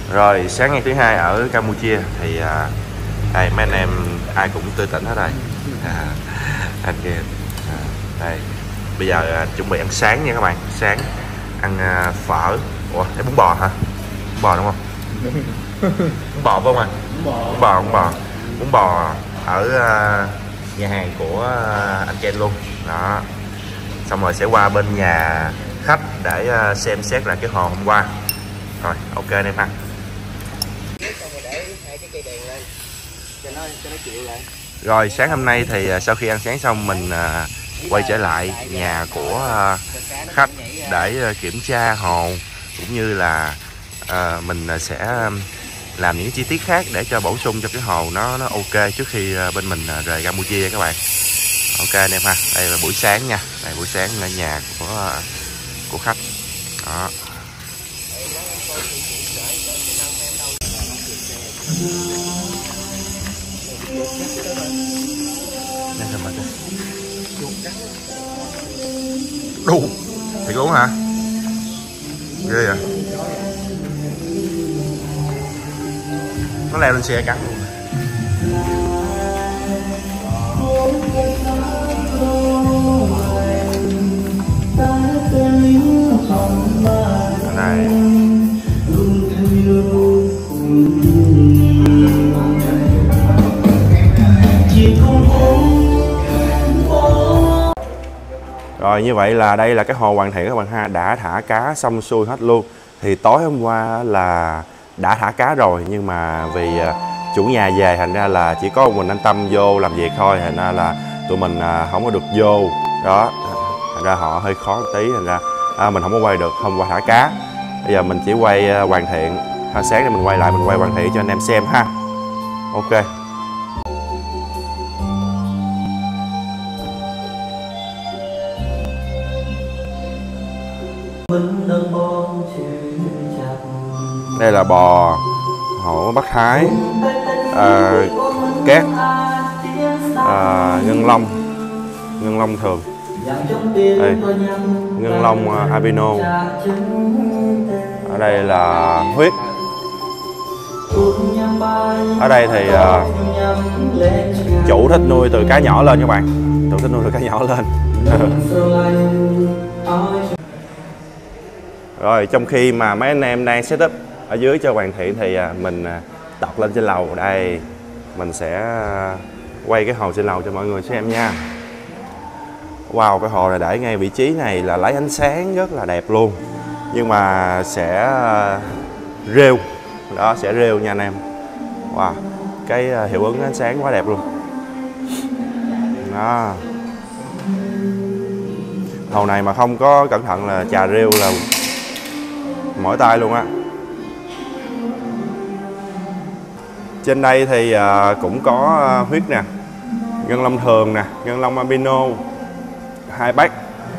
Rồi sáng ngày thứ hai ở Campuchia thì đây mấy anh em ai cũng tươi tỉnh hết rồi. Anh kia đây bây giờ chuẩn bị ăn sáng nha các bạn. Sáng ăn phở. Ủa thấy bún bò hả? Bún bò đúng không? Bún bò phải không ạ? Bún bò ở nhà hàng của anh Ken luôn đó. Xong rồi sẽ qua bên nhà khách để xem xét lại cái hồ hôm qua. Rồi ok anh em ha. Rồi sáng hôm nay thì sau khi ăn sáng xong mình quay trở lại nhà của khách để kiểm tra hồ, cũng như là mình sẽ làm những chi tiết khác để cho bổ sung cho cái hồ nó ok trước khi bên mình rời Campuchia các bạn. Ok anh em ha. Đây là buổi sáng nha. Đây buổi sáng ở nhà của khách đó. Đu thiệt luôn hả? Ghê vậy. Nó leo lên xe cắn luôn. Này. Rồi như vậy là đây là cái hồ hoàn thiện các bạn ha, đã thả cá xong xuôi hết luôn. Thì tối hôm qua là đã thả cá rồi, nhưng mà vì chủ nhà về thành ra là chỉ có mình anh Tâm vô làm việc thôi, thành ra là tụi mình không có được vô đó, thành ra họ hơi khó một tí, thành ra mình không có quay được hôm qua thả cá. Bây giờ mình chỉ quay hoàn thiện, sáng thì mình quay lại, mình quay hoàn thiện cho anh em xem ha. Ok. Đây là bò hổ Bắc Thái, két, ngân long thường, đây, ngân long albino. Ở đây là huyết. Ở đây thì chủ thích nuôi từ cá nhỏ lên các bạn, chủ thích nuôi từ cá nhỏ lên. Rồi trong khi mà mấy anh em đang setup ở dưới cho hoàn thiện thì mình tọt lên trên lầu. Đây mình sẽ quay cái hồ trên lầu cho mọi người xem nha. Wow, cái hồ này để ngay vị trí này là lấy ánh sáng rất là đẹp luôn, nhưng mà sẽ rêu đó, sẽ rêu nha anh em. Wow, cái hiệu ứng ánh sáng quá đẹp luôn đó. Hồ này mà không có cẩn thận là chà rêu là mỏi tay luôn á. Trên đây thì cũng có huyết nè, ngân long thường nè, ngân long albino, hai bát.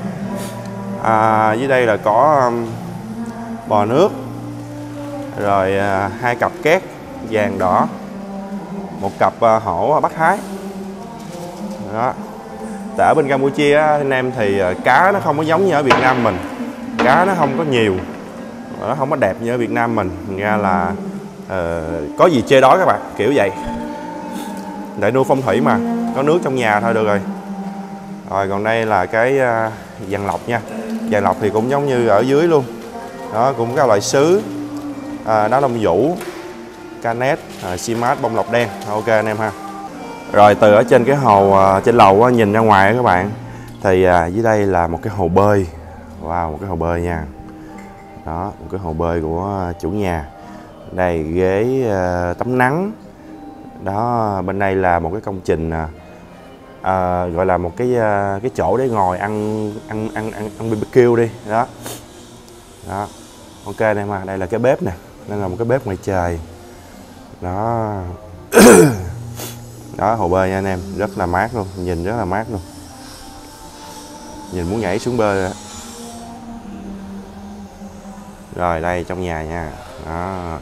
Dưới đây là có bò nước, rồi hai cặp két vàng đỏ, một cặp hổ Bắc Thái đó. Tại ở bên Campuchia anh em thì cá nó không có giống như ở Việt Nam mình, cá nó không có nhiều, nó không có đẹp như ở Việt Nam mình, thành ra là có gì chê đói các bạn, kiểu vậy. Để nuôi phong thủy mà, có nước trong nhà thôi được rồi. Rồi còn đây là cái vàng lọc nha. Vàng lọc thì cũng giống như ở dưới luôn đó, cũng các loại sứ, đá lông vũ, canet, xi mát, bông lọc đen. Ok anh em ha. Rồi từ ở trên cái hồ trên lầu nhìn ra ngoài các bạn, thì dưới đây là một cái hồ bơi. Wow, một cái hồ bơi nha. Đó, một cái hồ bơi của chủ nhà. Đây ghế tắm nắng. Đó, bên đây là một cái công trình gọi là một cái chỗ để ngồi ăn BBQ đi đó. Đó. Ok đây mà, đây là cái bếp nè. Đây là một cái bếp ngoài trời. Đó. Đó, hồ bơi nha anh em, rất là mát luôn, nhìn rất là mát luôn. Nhìn muốn nhảy xuống bơi rồi. Rồi đây trong nhà nha. Đó.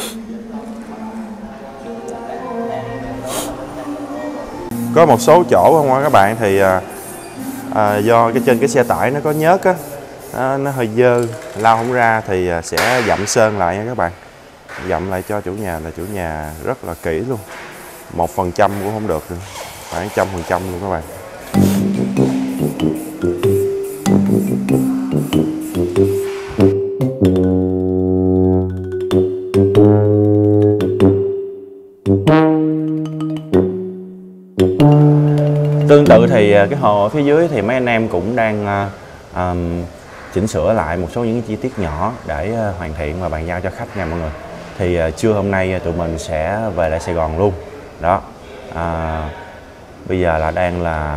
Có một số chỗ không các bạn thì do trên cái xe tải nó có nhớt á, nó hơi dơ, lau không ra thì sẽ dặm sơn lại nha các bạn. dặm lại cho chủ nhà là chủ nhà rất là kỹ luôn, 1% cũng không được, khoảng 100% luôn các bạn. Tương tự thì cái hồ ở phía dưới thì mấy anh em cũng đang chỉnh sửa lại một số những chi tiết nhỏ để hoàn thiện và bàn giao cho khách nha mọi người. Thì trưa hôm nay tụi mình sẽ về lại Sài Gòn luôn đó. Bây giờ là đang là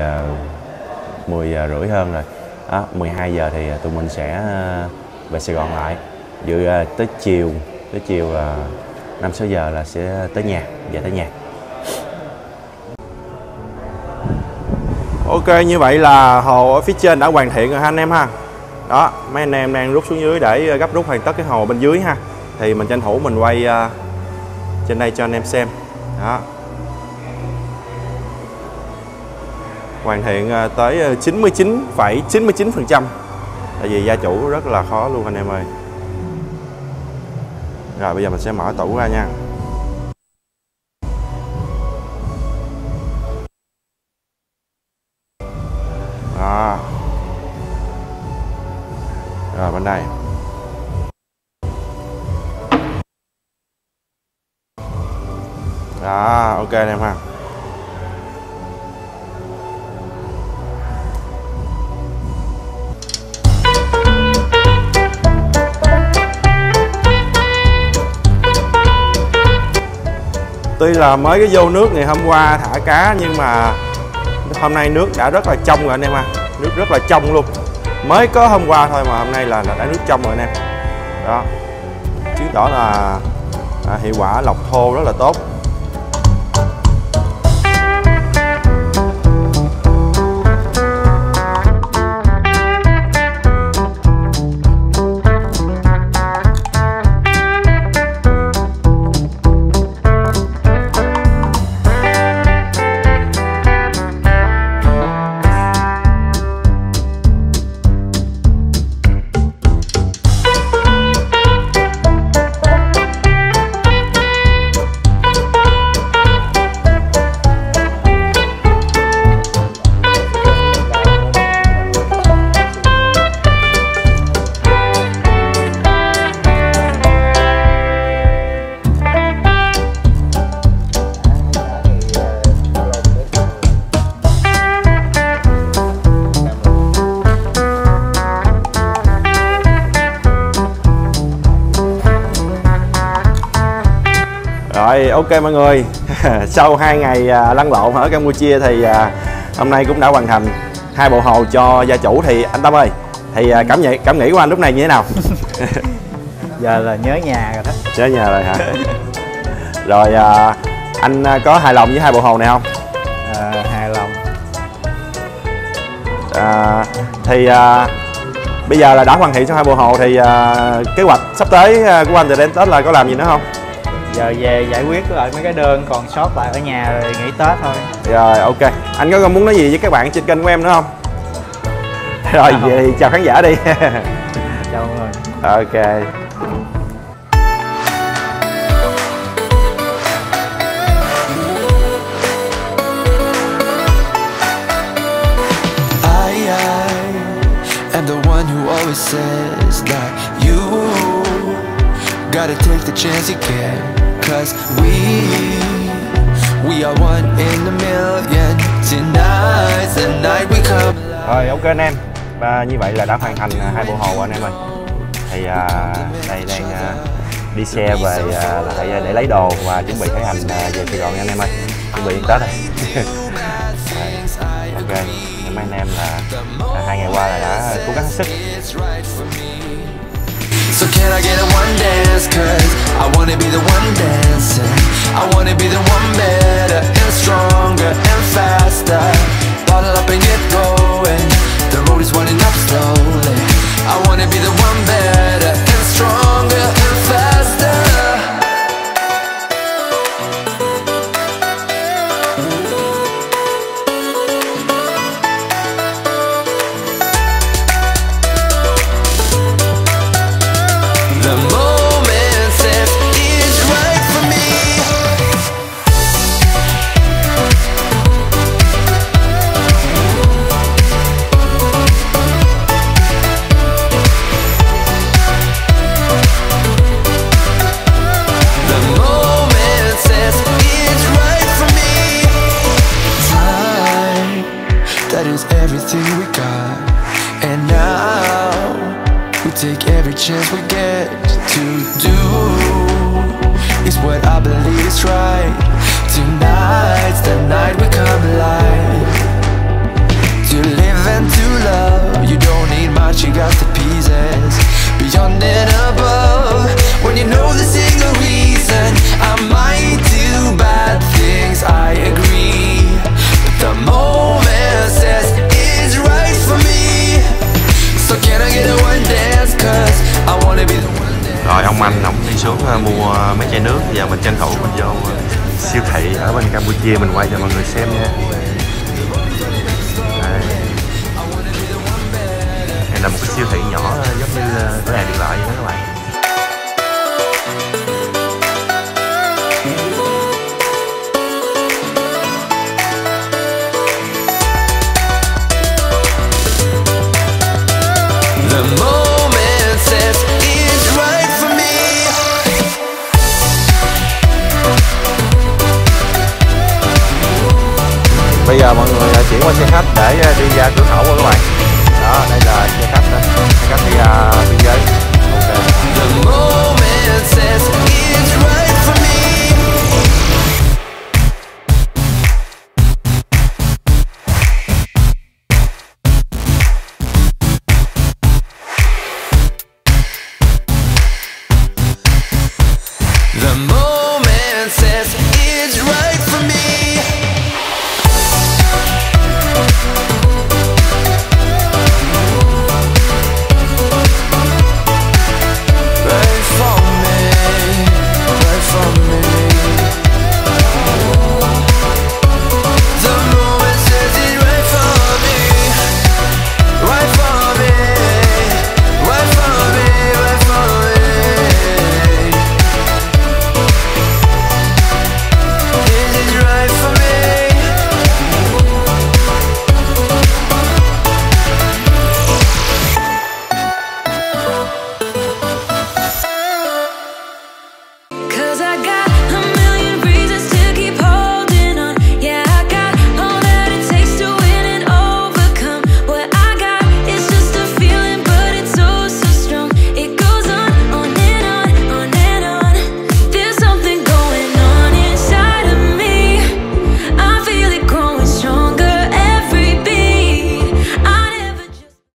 10 giờ rưỡi hơn rồi đó, 12 giờ thì tụi mình sẽ về Sài Gòn lại, dự tới chiều 5-6 giờ là sẽ tới nhà, về tới nhà. Ok, như vậy là hồ ở phía trên đã hoàn thiện rồi ha anh em ha. Đó, mấy anh em đang rút xuống dưới để gấp rút hoàn tất cái hồ bên dưới ha. Thì mình tranh thủ mình quay trên đây cho anh em xem. Đó. Hoàn thiện tới 99,99%. Tại vì gia chủ rất là khó luôn anh em ơi. Rồi bây giờ mình sẽ mở tủ ra nha. Đó. Rồi bên đây. Đó, ok anh em ha. Tuy là mới cái vô nước ngày hôm qua thả cá nhưng mà hôm nay nước đã rất là trong rồi anh em ha. Nước rất là trong luôn. Mới có hôm qua thôi mà hôm nay là đã nước trong rồi anh em. Đó. Chứng tỏ là hiệu quả lọc thô rất là tốt. Rồi ok mọi người. Sau 2 ngày lăn lộn ở Campuchia thì hôm nay cũng đã hoàn thành 2 bộ hồ cho gia chủ. Thì anh Tâm ơi, thì cảm nghĩ của anh lúc này như thế nào? Giờ là nhớ nhà rồi đó. Nhớ nhà rồi hả? Rồi anh có hài lòng với 2 bộ hồ này không? Hài lòng. Thì bây giờ là đã hoàn thiện xong 2 bộ hồ thì kế hoạch sắp tới của anh từ đến Tết là có làm gì nữa không? Giờ về giải quyết lại mấy cái đơn còn sót lại ở nhà rồi nghỉ Tết thôi. Rồi ok. Anh có muốn nói gì với các bạn trên kênh của em nữa không? Rồi về thì chào khán giả đi. Chào mọi người. Ok. am the one who always says that you gotta take the chance you can, cause we are one in a million. Tonight's the night we come. Rồi ok anh em, và như vậy là đã hoàn thành 2 bộ hồ anh em ơi. Thì đây đang đi xe về lại để lấy đồ và chuẩn bị khởi hành về Sài Gòn nha anh em ơi, chuẩn bị Tết rồi. Ok, cảm ơn anh em là 2 ngày qua là đã cố gắng hết sức. So can I get a one dance, cause I wanna be the one dancing. I wanna be the one better and stronger and faster. Bottle up and get going, the road is running up slowly. I wanna be the one better and stronger and faster. The moments if do is what I believe is right. Tonight's the night we come alive. To live and to love, you don't need much, you got the pieces. Beyond and above, when you know the single reason I might do bad things, I agree. But the moment says it's right for me. So can I get a one dance, cause I wanna be the one dance. Rồi ông anh ông đi xuống mua mấy chai nước. Giờ mình tranh thủ mình vô siêu thị ở bên Campuchia mình quay cho mọi người xem nha. Đây. Đây là một cái siêu thị nhỏ giống như cửa hàng điện thoại vậy đó các bạn. The moment says it's right for me. Bây giờ mọi người chuyển qua xe khách để đi ra cửa khẩu rồi các bạn. Đó, đây là xe khách đó. Xe khách đi ra biên giới. Ok. The moment says it's right for me. The moment